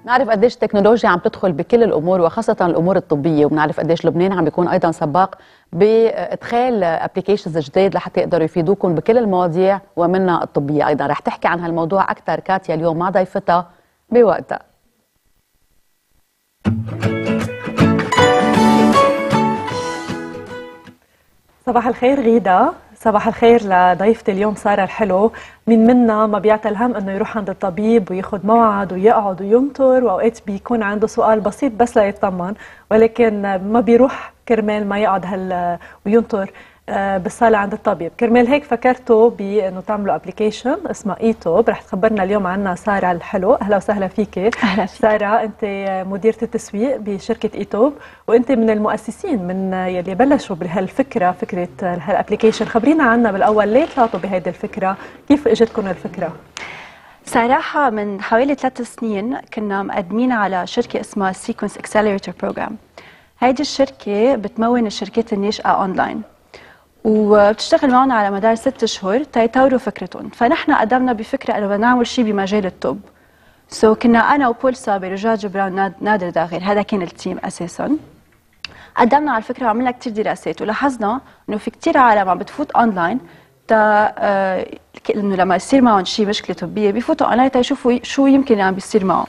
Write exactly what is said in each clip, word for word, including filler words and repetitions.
نعرف قديش التكنولوجيا عم تدخل بكل الامور وخاصه الامور الطبيه، وبنعرف قديش لبنان عم بيكون ايضا سباق بادخال ابلكيشنز جديد لحتى يقدروا يفيدوكم بكل المواضيع ومنها الطبيه ايضا. رح تحكي عن هالموضوع اكثر كاتيا اليوم مع ضيفتها بوقتها. صباح الخير غيدا، صباح الخير لضيفتي اليوم سارة الحلو. مين منا ما بيعطي الهم انه يروح عند الطبيب وياخذ موعد ويقعد وينطر، واوقات بيكون عنده سؤال بسيط بس ليطمن، ولكن ما بيروح كرمال ما يقعد هال وينطر بالصاله عند الطبيب. كرمال هيك فكرتوا بانه تعملوا ابلكيشن اسمها ايتوب. رح تخبرنا اليوم عنها ساره الحلو. اهلا وسهلا فيكي. اهلا فيك. ساره، انت مديره التسويق بشركه ايتوب، وانت من المؤسسين من يلي بلشوا بهالفكره، فكره هالابلكيشن. خبرينا عنها بالاول، ليه طلعتوا بهيدي الفكره؟ كيف اجتكم الفكره؟ صراحه من حوالي ثلاث سنين كنا مقدمين على شركه اسمها سيكونس اكسلريتور بروجرام. هيدي الشركه بتمول الشركات الناشئه اونلاين، وبتشتغل معنا على مدار ست شهور تيطوروا فكرتهم. فنحن قدمنا بفكره انه بدنا نعمل شيء بمجال الطب. سو so كنا انا وبول صابر وجورج جبران نادر داغر، هذا كان التيم اساسا. قدمنا على الفكره وعملنا كثير دراسات، ولاحظنا انه في كثير عالم عم بتفوت اونلاين تا آه انه لما يصير معهم شيء مشكله طبيه بيفوتوا اونلاين تيشوفوا شو يمكن عم بيصير معهم.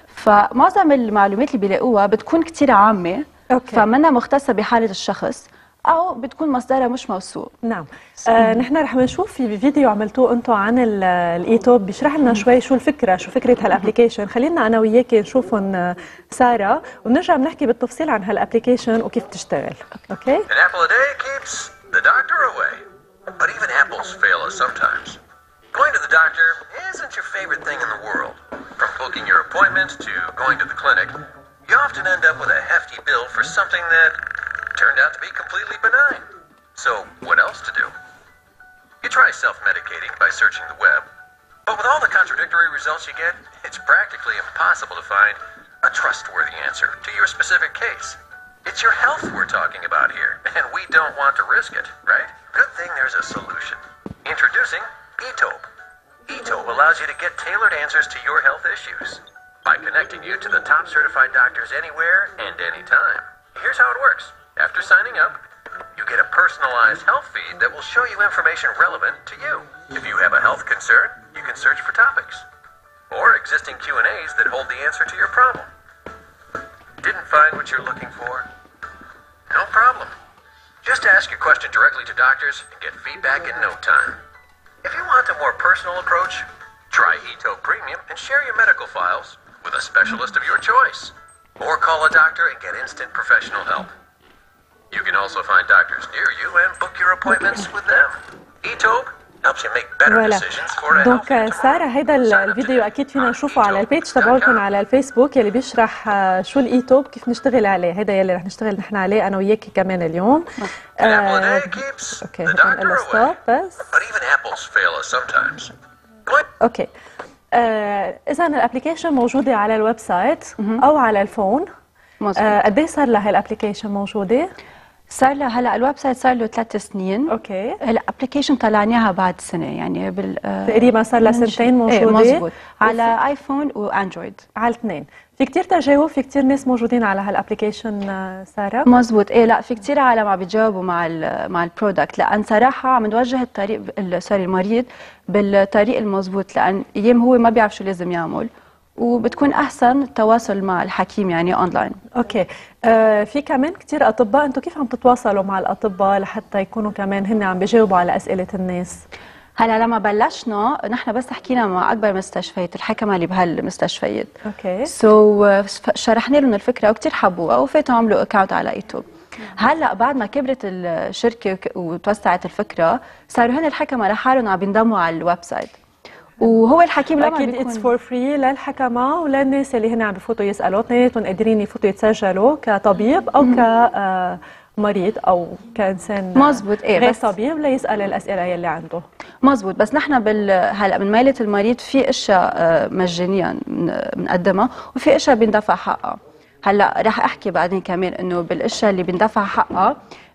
فمعظم المعلومات اللي بيلاقوها بتكون كثير عامه، أوكي. فمنها مختصه بحاله الشخص او بتكون مصدرها مش موثوق. نعم. آه نحن رح نشوف في فيديو عملتوه انتم عن الايتوب بيشرح لنا شوي شو الفكره، شو فكره هالابلكيشن. خلينا انا وياكي نشوفهم ساره، ونرجع بنحكي بالتفصيل عن هالابلكيشن وكيف تشتغل. اوكي. An apple a day keeps the doctor away. But even apples fail us sometimes. Going to the doctor isn't your favorite thing in the world. From booking your appointment to going to the clinic, you often end up with a hefty bill for something that turned out to be completely benign. So, what else to do? You try self-medicating by searching the web, but with all the contradictory results you get, it's practically impossible to find a trustworthy answer to your specific case. It's your health we're talking about here, and we don't want to risk it, right? Good thing there's a solution. Introducing eTope. eTope allows you to get tailored answers to your health issues by connecting you to the top certified doctors anywhere and anytime. Here's how it works. After signing up, you get a personalized health feed that will show you information relevant to you. If you have a health concern, you can search for topics or existing Q and A's that hold the answer to your problem. Didn't find what you're looking for? No problem. Just ask your question directly to doctors and get feedback in no time. If you want a more personal approach, try eTope Premium and share your medical files with a specialist of your choice. Or call a doctor and get instant professional help. You can also find doctors near you and book your appointments with them. eTope helps you make better decisions for a دونك healthy سارة، هيدا الفيديو اكيد فينا نشوفه على البيج تبعكم على الفيسبوك يلي بيشرح شو الايتوب، كيف نشتغل عليه. هيدا يلي رح نشتغل نحن عليه انا وياكي كمان اليوم. آه اوكي هنقول ستوب بس. اوكي. آه اذا الابلكيشن موجوده على الويب سايت او على الفون. آه قد ايه صار لها الابلكيشن موجوده؟ صار لها هلا الويب سايت صار له ثلاث سنين. اوكي. هلا ابلكيشن طلعناها بعد سنه، يعني بال تقريبا صار لها سنتين موجوده. ايه مزبوط. على ايفون واندرويد، على الاثنين. في كثير تجاوب، في كثير ناس موجودين على هالابلكيشن ساره. مزبوط. ايه لا، في كثير عالم عم بيجاوبوا مع ال مع البرودكت، لان صراحه عم نوجه الطريق سوري المريض بالطريق المزبوط، لان ايام هو ما بيعرف شو لازم يعمل، وبتكون احسن التواصل مع الحكيم يعني اونلاين. اوكي. آه في كمان كثير اطباء، انتم كيف عم تتواصلوا مع الاطباء لحتى يكونوا كمان هن عم بيجاوبوا على اسئله الناس؟ هلا لما بلشنا نحن بس حكينا مع اكبر مستشفيات، الحكمه اللي بهالمستشفيات. اوكي. سو so, شرحنا لهم الفكره وكثير حبوها وفاتوا عملوا اكونت على ايتوب. هلا بعد ما كبرت الشركه وتوسعت الفكره، صاروا هن الحكمه لحالهم عم بينضموا على الويب سايت، وهو الحكيم لما اكيد اتس فور فري للحكمه وللناس اللي هن عم بفوتوا يسالوا، اثنيناتهم قادرين يفوتوا يتسجلوا كطبيب او كمريض او كانسان مزبوط. ايه غير طبيب ليسال الاسئله يلي عنده. مزبوط. بس نحن بال هلا من ميله المريض في اشياء مجانيا بنقدمها وفي اشياء بندفع حقها. هلا رح احكي بعدين كمان انه بالاشياء اللي بندفع حقها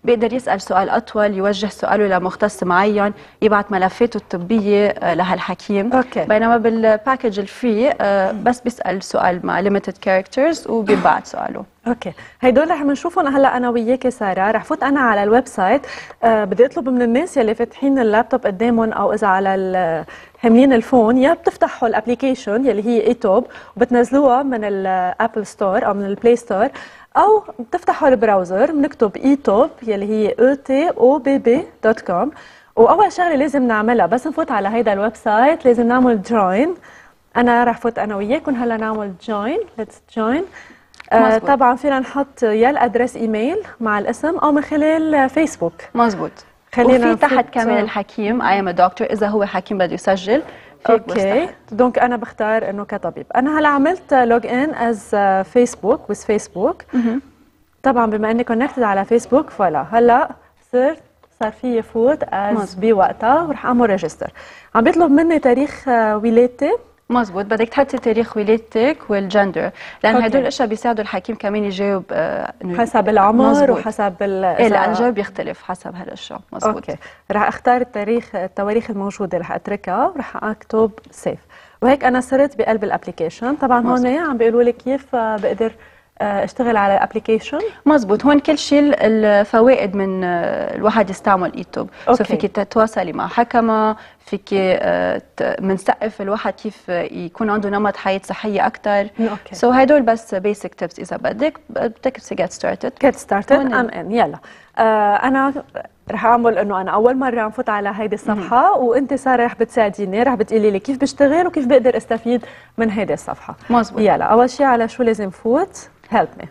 بيقدر يسال سؤال اطول، يوجه سؤاله لمختص معين، يبعث ملفاته الطبيه آه، لهالحكيم. أوكي. بينما بالباكج الفري آه، بس بيسال سؤال مع limited characters وبيبعت سؤاله. اوكي، هدول رح نشوفهم هلا انا وياك ساره. رح فوت انا على الويب سايت، أه بدي اطلب من الناس يلي فاتحين اللابتوب قدامهم او اذا على حاملين الفون، يا بتفتحوا الابلكيشن يلي هي ايتوب وبتنزلوها من الابل ستور او من البلاي ستور، او بتفتحوا البراوزر بنكتب ايتوب يلي هي او تي او بي بي دوت كوم. واول شغله لازم نعملها بس نفوت على هيدا الويب سايت لازم نعمل جوين. انا رح فوت انا وياكم هلا نعمل جوين. ليتس جوين. آه طبعا فينا نحط يا الادرس ايميل مع الاسم او من خلال فيسبوك. مزبوط. خلينا وفي تحت كمان الحكيم اي ام دكتور، اذا هو حكيم بده يسجل فيك. اوكي، دونك انا بختار انه كطبيب. انا هلا عملت لوج ان از فيسبوك ويز فيسبوك. طبعا بما اني كونكتد على فيسبوك فوالا هلا صرت صار في فوت از بوقتها ورح اعمل ريجستر. عم بيطلب مني تاريخ ولادتي. مزبوط، بدك تحطي تاريخ ولادتك والجندر، لان هدول الاشياء بيساعدوا الحكيم كمان يجاوب آه حسب العمر. مزبوط. وحسب ايه لا الجواب بيختلف حسب هالاشياء. مزبوط. اوكي، رح اختار التاريخ التواريخ الموجوده رح اتركها ورح اكتب سيف، وهيك انا صرت بقلب الابلكيشن. طبعا هون عم بيقولوا لي كيف بقدر اشتغل على الابلكيشن. مزبوط، هون كل شيء الفوائد من الواحد يستعمل ايتوب. سو فيك تتواصلي مع حكمه، فيك منسقف الواحد كيف يكون عنده نمط حياه صحيه اكثر. سو so هدول بس بيسك تيبس. اذا بدك بدك جيت ستارتد جيت ستارتد ام ان يلا. آه انا رح اعمل انه انا اول مره عم فوت على هيدي الصفحه وانت ساره رح بتساعديني، رح بتقولي لي كيف بشتغل وكيف بقدر استفيد من هيدي الصفحه. مزبوط. يلا اول شيء على شو لازم فوت؟ هيلب مي.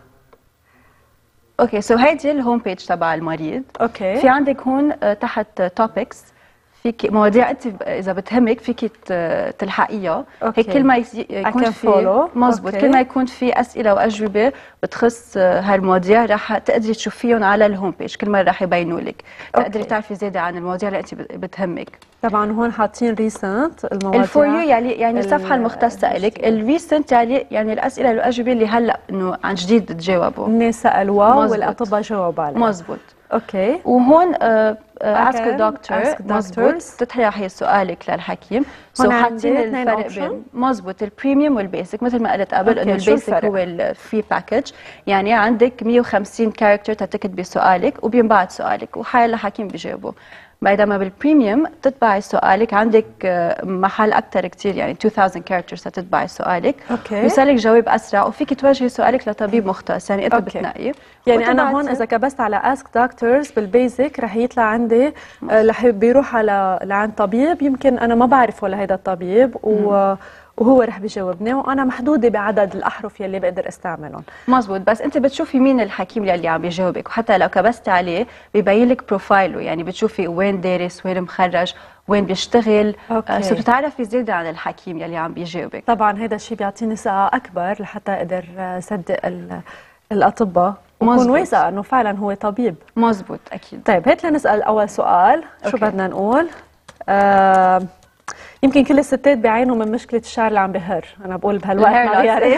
اوكي، سو هيدي الهوم بيج تبع المريض. اوكي، في عندك هون تحت توبكس فيك مواضيع انت اذا بتهمك فيك تلحقيها. هيك كل ما يكون في مزبوط كل ما يكون في اسئله واجوبه بتخص هالمواضيع رح تقدري تشوفيهم على الهوم بيج، كل مره رح يبينوا لك تقدري تعرفي زياده عن المواضيع اللي انت بتهمك. طبعا هون حاطين ريسنت المواضيع الفور يو يعني يعني الصفحه المختصه لك. الريسنت يعني يعني الاسئله والاجوبه اللي هلا انه عن جديد تجاوبوا، الناس سالوها والاطباء جاوبوا عليها. مزبوط. اوكي، وهون اسك دكتور مزبوط تطرحي سؤالك للحكيم. سو حاطين الفرق بين مزبوط البريميوم والبيسك. مثل ما قلت قبل انه البيسك هو الفري باكج، يعني عندك مية وخمسين كاركتر تكتبي سؤالك وبينبعت سؤالك وحال الحكيم بيجاوبه. بينما بالبريميوم تطبعي سؤالك عندك محل اكثر كثير، يعني ألفين كاركترز تطبعي سؤالك. اوكي، ويسالك جواب اسرع وفيك توجهي سؤالك لطبيب مختص، يعني انت بتنقي. يعني انا هون اذا كبست على اسك دكتورز بالبيزك رح يطلع عندي رح بيروح على لعند طبيب يمكن انا ما بعرفه لهيدا الطبيب و وهو رح بيجاوبني وانا محدوده بعدد الاحرف يلي بقدر استعملهم. مزبوط، بس انت بتشوفي مين الحكيم يلي عم بيجاوبك، وحتى لو كبستي عليه ببين لك بروفايله، يعني بتشوفي وين دارس، وين مخرج، وين بيشتغل. آه سو بتعرفي زياده عن الحكيم يلي عم بيجاوبك. طبعا هذا الشيء بيعطيني ثقه اكبر لحتى اقدر صدق الاطباء وكون واثقه انه فعلا هو طبيب. مزبوط اكيد. طيب هات لنسال اول سؤال. شو بدنا نقول؟ آه يمكن كل الستات بيعانوا من مشكله الشعر اللي عم بهر. انا بقول بهالوقت ما بيعرف.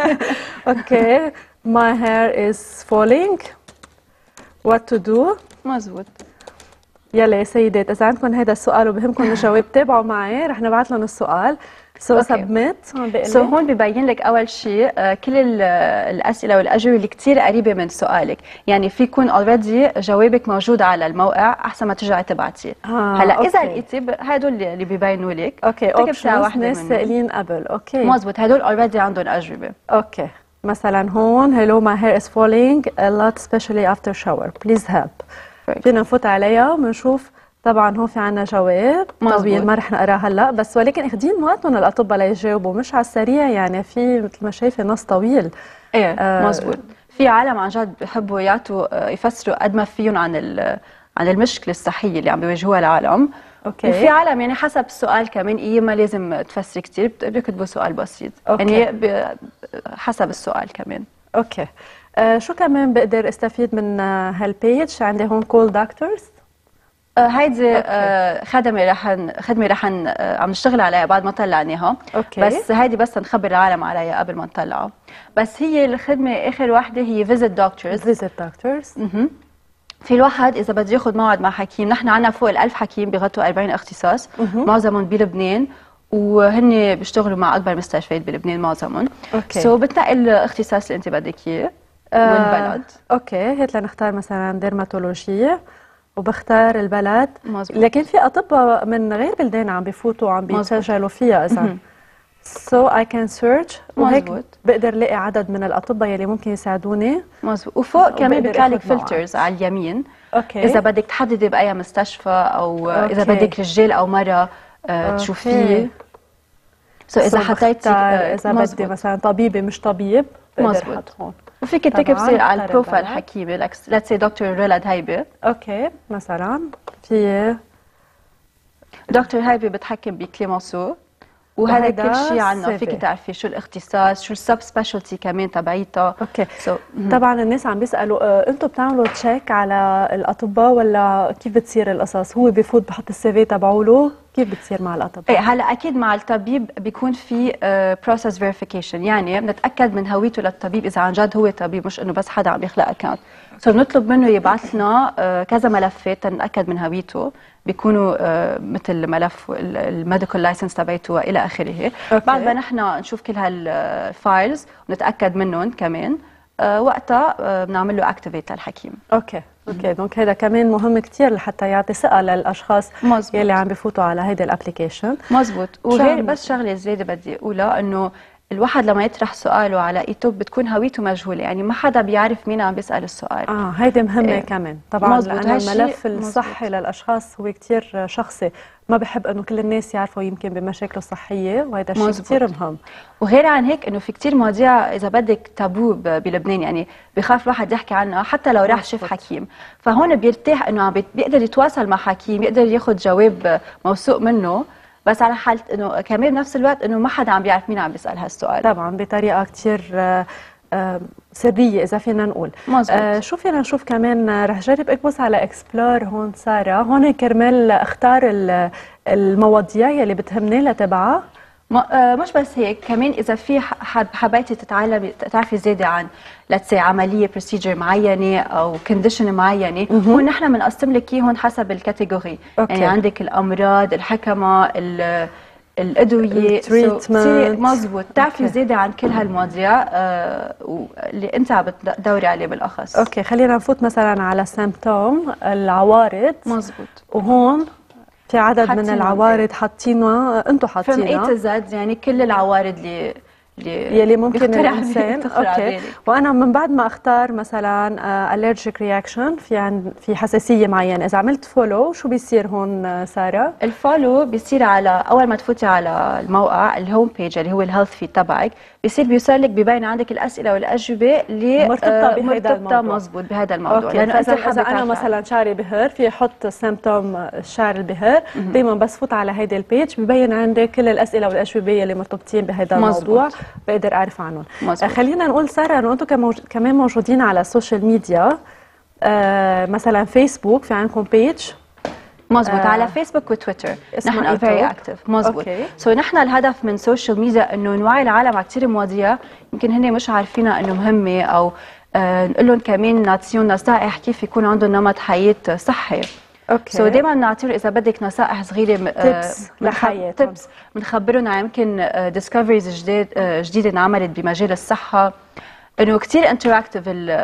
اوكي، my hair is falling what to do. مزبوط. يلا يا سيدات اذا عندكم هذا السؤال وبهمكم الجواب تابعوا معي رح نبعث لهم السؤال. سو سبميت سو هون ببين لك اول شيء uh, كل الاسئله والاجوبه اللي كثير قريبه من سؤالك، يعني في يكون اوريدي جوابك موجود على الموقع احسن ما ترجعي تبعتيه. آه، هلا اذا لقيتي هدول اللي بيبينوا لك. اوكي، اوبشنز ناس سائلين قبل. اوكي مزبوط، هدول اوريدي عندهم اجوبه. اوكي، مثلا هون hello my hair is falling a lot especially after shower please help. فينا نفوت عليها وبنشوف. طبعا هون في عنا جواب طويل ما رح نقراه هلا، بس ولكن اخذين وقتهم الاطباء ليجاوبوا مش على السريع، يعني في مثل ما شايفه نص طويل. ايه آه مزبوط. في عالم عن جد بحبوا يعطوا يفسروا قد ما فيهم عن عن المشكله الصحيه اللي عم بيواجهوها العالم. اوكي، وفي عالم يعني حسب السؤال كمان ايه ما لازم تفسري كثير، بيكتبوا سؤال بسيط. أوكي. يعني حسب السؤال كمان. اوكي، آه شو كمان بقدر استفيد من هالبيج؟ عندي هون كول دكتورز. آه هيدي آه خدمه رح خدمه رح آه عم نشتغل عليها بعد ما طلعناها. اوكي، بس هيدي بس نخبر العالم عليها قبل ما نطلعها. بس هي الخدمه اخر وحده هي فيزيت دكتورز. فيزيت دكتورز. اها في الواحد اذا بده ياخذ موعد مع حكيم، نحن عندنا فوق الألف حكيم بيغطوا أربعين اختصاص، معظمهم بلبنان، وهن بيشتغلوا مع اكبر مستشفيات بلبنان معظمهم. اوكي سو so بتنقي الاختصاص اللي انت بدك اياه والبلد. آه، اوكي هات لنختار مثلا ديرماتولوجيه وبختار البلد. مزبوط. لكن في اطباء من غير بلدان عم بيفوتوا وعم بيتسجلوا فيها اذا سو اي كان سيرش، وهيك بقدر لاقي عدد من الاطباء يلي ممكن يساعدوني. مزبوط. وفوق كمان بيطلع لك فلترز على اليمين. اوكي اذا بدك تحددي باي مستشفى او أوكي. اذا بدك رجال او مرة آه تشوفيه. سو so اذا حطيتي اذا بدي مثلا طبيبه مش طبيب مزبوط هون. وفيك تكتبي على البروفايل حكيمه ليتس سي دكتور رولاد هيبه. اوكي مثلا في دكتور هيبه بتحكم بكليمونسو، وهذا كل شيء عنه فيك تعرفي شو الاختصاص، شو السب سبيشالتي كمان تبعيتها. اوكي so, طبعا الناس عم بيسالوا آه، انتم بتعملوا تشيك على الاطباء ولا كيف بتصير القصص؟ هو بفوت بحط السي في تبعه له، كيف بتصير مع الاطباء؟ ايه هلا اكيد مع الطبيب بيكون في بروسس فيريفيكيشن، يعني بنتاكد من هويته للطبيب اذا عن جد هو طبيب مش انه بس حدا عم يخلق اكونت. سو بنطلب منه يبعث لنا uh, كذا ملفات تنتاكد من هويته، بيكونوا uh, مثل ملف الميديكال لايسنس تبعته والى اخره. بعد ما نحن نشوف كل هالفايلز ونتاكد منهم كمان uh, وقتها uh, بنعمل له اكتيفيت للحكيم. اوكي اوكي دونك هذا كمان مهم كثير لحتى يعطي ثقه للاشخاص مزبوط. يلي عم بفوتوا على هيدا الابلكيشن. مزبوط. وغير بس شغله زياده بدي اقولها، انه الواحد لما يطرح سؤاله على ايتوب بتكون هويته مجهوله، يعني ما حدا بيعرف مين عم بيسال السؤال. اه هيدي مهمه إيه. كمان طبعا لانه الملف الصحي للاشخاص هو كثير شخصي، ما بحب انه كل الناس يعرفوا يمكن بمشاكله الصحيه، وهذا شيء كثير مهم. وغير عن هيك انه في كثير مواضيع اذا بدك تابو بلبنان، يعني بخاف الواحد يحكي عنها حتى لو راح شاف حكيم، فهون بيرتاح انه عم بيقدر يتواصل مع حكيم، يقدر ياخذ جواب موثوق منه، بس على حالة انه كمان بنفس الوقت انه ما حدا عم بيعرف مين عم بيسال هالسؤال. طبعا بطريقه كثير سريه اذا فينا نقول. آه شو فينا نشوف كمان؟ رح جرب اكبس على اكسبلور هون ساره، هون كرمال اختار المواضيع يلي بتهمني لتبعها. مش بس هيك، كمان اذا في حب حبيتي تتعلمي تعرفي زياده عن ليتس سي عمليه بروسيجر معينه او كونديشن معينه، هون نحن بنقسم لك اياهم حسب الكاتيجوري. يعني عندك الامراض، الحكمه، الادويه، التريتمنت. مزبوط. تعرفي زياده عن كل هالمواضيع آه اللي انت عم بتدوري عليه بالاخص. اوكي خلينا نفوت مثلا على سيمبتوم العوارض. مزبوط. وهون في عدد من العوارض حاطينها انتم حاطينها from A to Z، يعني كل العوارض اللي يلي ممكن الانسان. اوكي وانا من بعد ما اختار مثلا allergic reaction في عن في حساسيه معينه، اذا عملت فولو شو بيصير هون ساره؟ الفولو بيصير على اول ما تفوتي على الموقع الهوم بيج اللي هو الهيلث فيد تبعك، بيصير بيوصل لك ببين عندك الاسئله والاجوبه اللي مرتبطه بهذا الموضوع. مزبوط بهذا الموضوع. لانه يعني اذا اذا انا مثلا شعري بهر في احط سيمبتوم الشعر البهر، دائما بس فوت على هيدي البيج ببين عندي كل الاسئله والاجوبه اللي مرتبطين بهذا الموضوع، بقدر اعرف عنهم. مزبوط. خلينا نقول ساره انه انتم كمان موجودين على السوشيال ميديا، آه مثلا فيسبوك في عندكم بيج. مزبوط. آه على فيسبوك وتويتر نحن فيري اكتف. مزبوط. سو so نحن الهدف من سوشيال ميديا انه نوعي العالم على كثير مواضيع يمكن هن مش عارفينها انه مهمه، او آه نقول لهم كمان نعطيهم نصائح كيف يكون عندهم نمط حياه صحي. اوكي سو so دائما بنعطيهم اذا بدك نصائح صغيره تبس لحياتهم، تبس بنخبرهم عن يمكن ديسكفريز جديد جديده انعملت بمجال الصحه، انه كثير انتراكتيف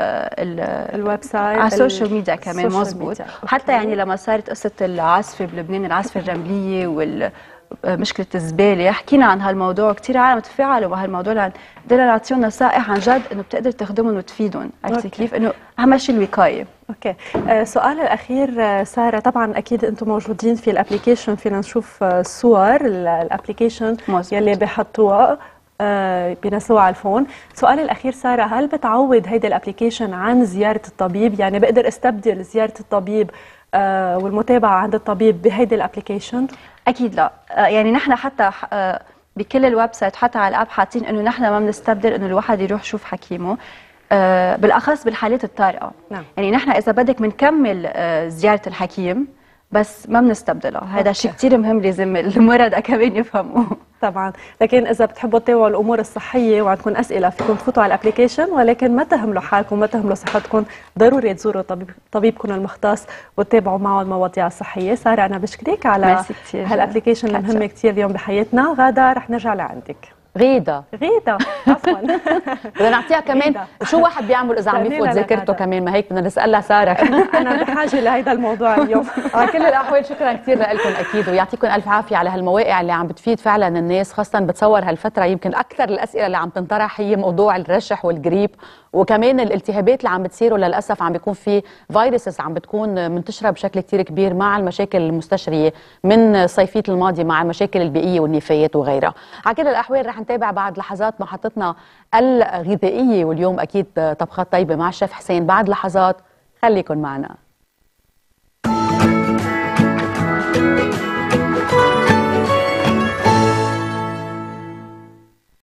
الويب سايت على السوشيال ميديا كمان. مزبوط. حتى يعني لما صارت قصه العاصفه بلبنان، العاصفه الرمليه ومشكله الزباله، حكينا عن هالموضوع، كثير عالم تفاعلوا مع هالموضوع لان بدنا نعطيهم نصائح عن جد انه بتقدر تخدمهم وتفيدهم. عرفتي كيف؟ انه اهم شيء الوقايه. اوكي آه سؤال الاخير ساره، طبعا اكيد انتم موجودين في الابلكيشن، فينا نشوف صور الابلكيشن يلي بحطوها آه بنسوها على الفون. سؤالي الاخير ساره، هل بتعوض هيدا الابلكيشن عن زياره الطبيب؟ يعني بقدر استبدل زياره الطبيب آه والمتابعه عند الطبيب بهيدا الابلكيشن؟ اكيد لا. آه يعني نحن حتى آه بكل الويب سايت حتى على الاب حاطين انه نحن ما بنستبدل انه الواحد يروح يشوف حكيمه، آه بالاخص بالحالات الطارئه. نعم. يعني نحن اذا بدك بنكمل آه زياره الحكيم بس ما بنستبدلها. هذا شيء كثير مهم لازم المرضى كمان يفهموه. طبعا، لكن اذا بتحبوا تتابعوا الامور الصحيه وعندكم اسئله فيكم تفوتوا على الابلكيشن، ولكن ما تهملوا حالكم، ما تهملوا صحتكم، ضروري تزوروا طبيب طبيبكم المختص وتتابعوا معه المواضيع الصحيه. ساره انا بشكرك على هالابلكيشن المهمه كثير اليوم بحياتنا. غاده رح نرجع لعندك. غيدا غيدا عفوا بدنا نعطيها كمان شو واحد بيعمل اذا عم يفوت ذاكرته كمان، ما هيك بدنا نسالها ساره. انا بحاجه لهيدا الموضوع اليوم. على كل الاحوال شكرا كثير لكم اكيد، ويعطيكم الف عافيه على هالمواقع اللي عم بتفيد فعلا الناس، خاصه بتصور هالفتره يمكن اكثر الاسئله اللي عم تنطرح هي موضوع الرشح والجريب، وكمان الالتهابات اللي عم بتصير، وللاسف عم بيكون في فيروسز عم بتكون منتشره بشكل كثير كبير مع المشاكل المستشريه من صيفيه الماضي مع المشاكل البيئيه والنفايات وغيرها. على كل الاحوال رح نتابع بعد لحظات محطتنا الغذائيه، واليوم اكيد طبخات طيبه مع الشيف حسين بعد لحظات، خليكن معنا.